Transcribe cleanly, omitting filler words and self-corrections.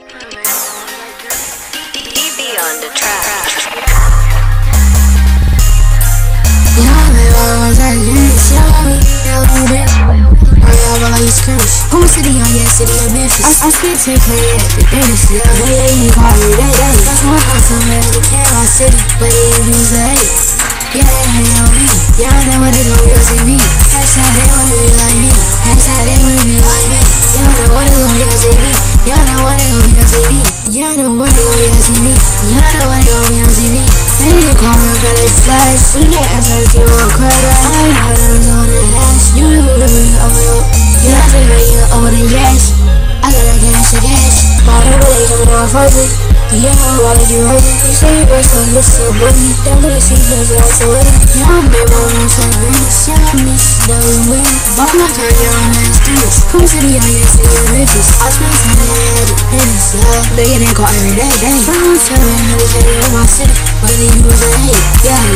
On the track. Home city on your city of Memphis. I spent 10K at the dentist. They ain't call me that day. That's one house in my city, but they use the hate. Yeah, they hate on me. Y'all know what they gon' real TV. Hashtag they wanna be like me. Hashtag they wanna be like me. Y'all know what they gon' real TV. Y'all know what they gon' real TV. Y'all know what they gon' real TV. Y'all know what they gon' real TV. They didn't call me for they flash. We didn't answer if you want credit. I ain't had them on the hash. You know what we over the. You know what I'm over the yash. I got that cash to cash. My everyday coming off perfect. Yeah, why did you hurt me? You say you best on this so buddy. That little shit feels like so ready. Yeah, I'm big on my side, really. Yeah, I miss that we win. Boss my turn, yeah, I'm ass dudes. Home city, I guess, in Memphis. I spent time at the dentist, yeah. They get in call every day. Friends tell me how to say on my city, but they use the hate. Yeah,